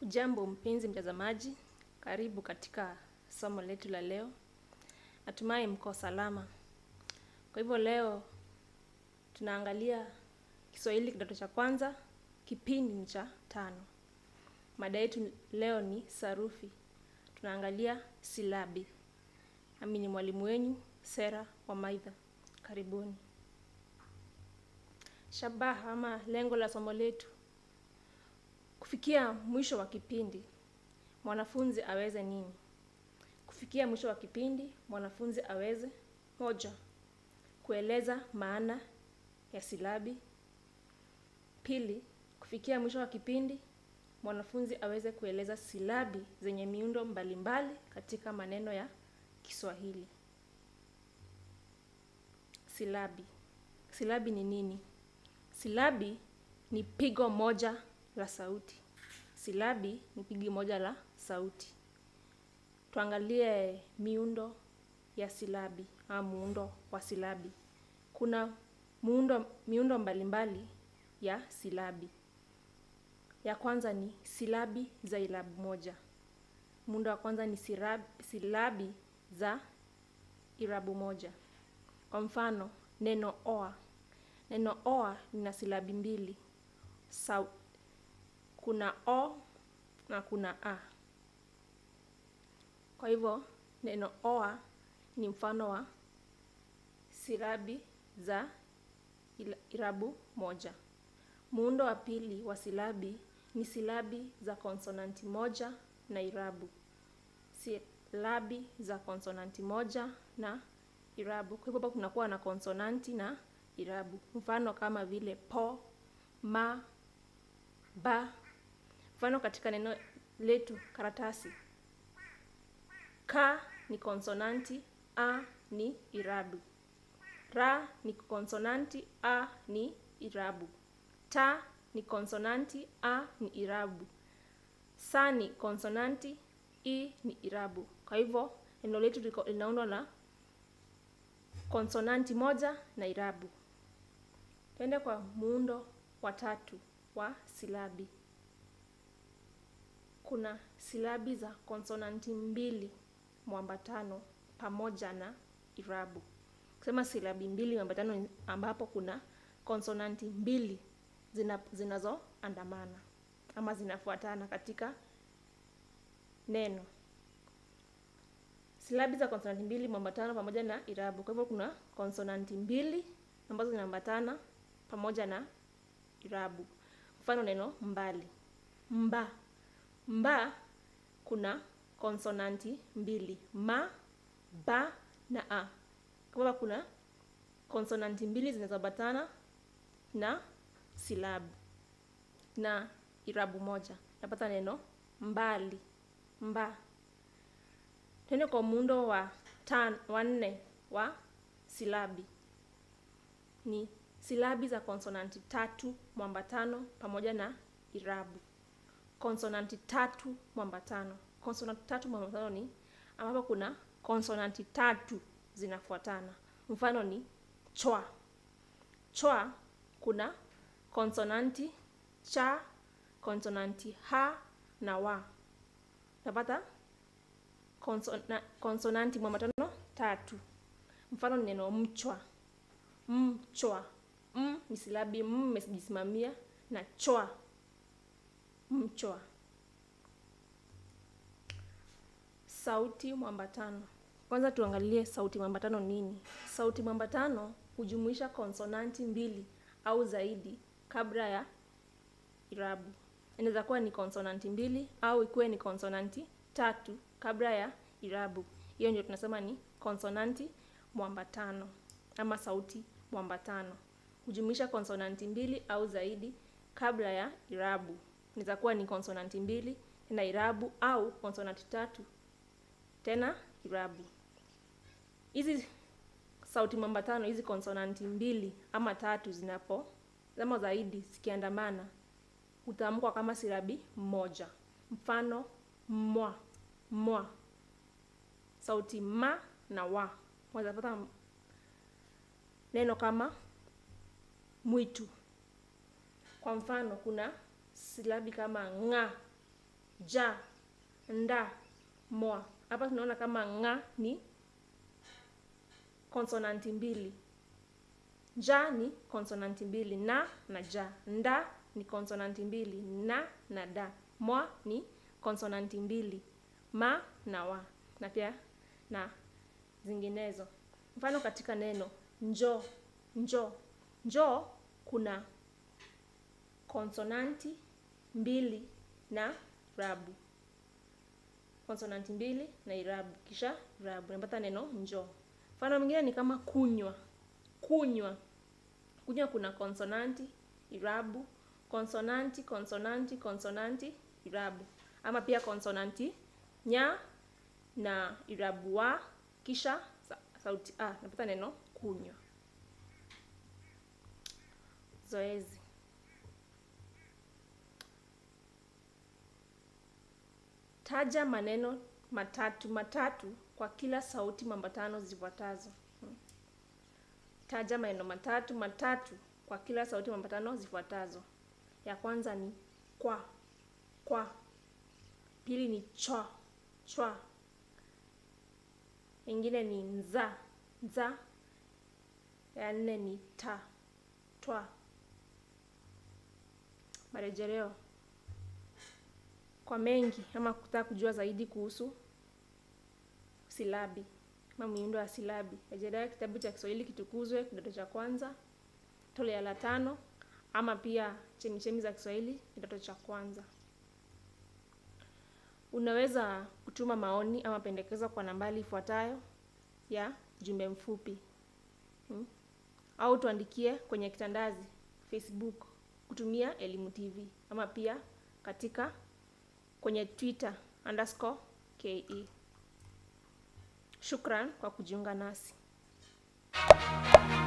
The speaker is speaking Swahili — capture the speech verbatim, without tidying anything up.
Ujambo mpenzi mtazamaji, karibu katika somo letu la leo. Natumai mko salama. Kwa hivyo leo tunaangalia Kiswahili kidato cha kwanza, kipindi cha tano. Mada yetu leo ni sarufi. Tunaangalia silabi. Nami ni mwalimu wenu Sera wa Maitha. Karibuni. Shabaha ama lengo la somo letu. Kufikia mwisho wa kipindi, mwanafunzi aweze nini? Kufikia mwisho wa kipindi, mwanafunzi aweze moja, kueleza maana ya silabi. Pili, kufikia mwisho wa kipindi, mwanafunzi aweze kueleza silabi zenye miundo mbalimbali katika maneno ya Kiswahili. Silabi. Silabi ni nini? Silabi ni pigo moja la sauti. Silabi ni pigo moja la sauti. Tuangalie miundo ya silabi au muundo wa silabi. Kuna muundo miundo mbalimbali ya silabi. Ya kwanza ni silabi za irabu moja. Muundo wa kwanza ni silabi, silabi za irabu moja. Kwa mfano, neno oa. Neno oa lina silabi mbili. Sa, kuna o na kuna a. Kwa hivyo, neno oa ni mfano wa silabi za irabu moja. Muundo wa pili wa silabi ni silabi za konsonanti moja na irabu. Silabi za konsonanti moja na irabu. Kwa hivyo kunakuwa na konsonanti na irabu. Mfano kama vile po, ma, ba. Mfano katika neno letu karatasi. Ka ni konsonanti, a ni irabu. Ra ni konsonanti, a ni irabu. Ta ni konsonanti, a ni irabu. Sa ni konsonanti, i ni irabu. Kwa hivyo neno letu linaundwa na konsonanti moja na irabu. Twende kwa muundo wa tatu wa silabi. Kuna silabi za konsonanti mbili mwambatano pamoja na irabu. Kusema silabi mbili mwambatano ambapo kuna konsonanti mbili zina, zinazoandamana ama zinafuatana katika neno. Silabi za konsonanti mbili mwambatano pamoja na irabu. Kwa hivyo kuna konsonanti mbili ambazo zinaambatana pamoja na irabu. Mfano neno mbali. Mba. Mba kuna konsonanti mbili. Ma, ba na a. Kwa hivyo kuna konsonanti mbili zinazoambatana na silabi na irabu moja. Napata neno mbali. Mba. Twende kwa muundo wa tan, wa nne wa silabi. Ni silabi za konsonanti tatu mwambatano pamoja na irabu. Konsonanti tatu mwambatano. Konsonanti tatu mwambatano ni ambapo kuna konsonanti tatu zinafuatana. Mfano ni chwa. Chwa kuna konsonanti cha, konsonanti ha na wa. Napata konsona, konsonanti mwambatano tatu. Mfano ni neno mchwa. Mchwa. M ni silabi m imejisimamia na chwa. Mchwa. Sauti mwambatano. Kwanza tuangalie sauti mwambatano nini? Sauti mwambatano hujumuisha konsonanti mbili au zaidi kabla ya irabu. Inaweza kuwa ni konsonanti mbili au ikuwe ni konsonanti tatu kabla ya irabu. Hiyo ndio tunasema ni konsonanti mwambatano ama sauti mwambatano. Hujumuisha konsonanti mbili au zaidi kabla ya irabu. Inaweza kuwa ni konsonanti mbili na irabu au konsonanti tatu tena irabu. Hizi sauti mwambatano, hizi konsonanti mbili ama tatu zinapo zama zaidi zikiandamana hutamkwa kama silabi moja. Mfano mwa, mwa. Sauti ma na wa. Unaweza neno kama mwitu. Kwa mfano kuna silabi kama nga, ja, nda, mwa. Hapa tunaona kama nga ni konsonanti mbili. Ja ni konsonanti mbili, na na ja. Nda ni konsonanti mbili, na na da. Mwa ni konsonanti mbili, ma na wa. Na pia na zinginezo. Mfano katika neno njo, njo. Njo kuna konsonanti mbili na irabu. Konsonanti mbili na irabu, kisha irabu. Unapata neno njo. Mfano mwingine ni kama kunywa. Kunywa. Kunywa kuna konsonanti, irabu, konsonanti, konsonanti, konsonanti, irabu. Ama pia konsonanti nya na irabu wa, kisha sauti a. Unapata neno kunywa. Zoezi. Taja maneno matatu matatu kwa kila sauti mambatano zifuatazo. Taja maneno matatu matatu kwa kila sauti mambatano zifuatazo. Ya kwanza ni kwa, kwa. Pili ni chwa, chwa. Ingine ni nza, nza. Ya nne ni ta, twa. Marejeleo. Kwa mengi ama kutaka kujua zaidi kuhusu silabi ama muundo wa silabi, rejelea kitabu cha Kiswahili Kitukuzwe kidato cha kwanza toleo la tano, ama pia chemichemi za Kiswahili kidato cha kwanza. Unaweza kutuma maoni ama pendekezo kwa nambari ifuatayo ya jumbe mfupi. Hmm? Au tuandikie kwenye kitandazi Facebook kutumia Elimu T V, ama pia katika kwenye Twitter underscore ke. Shukran kwa kujiunga nasi.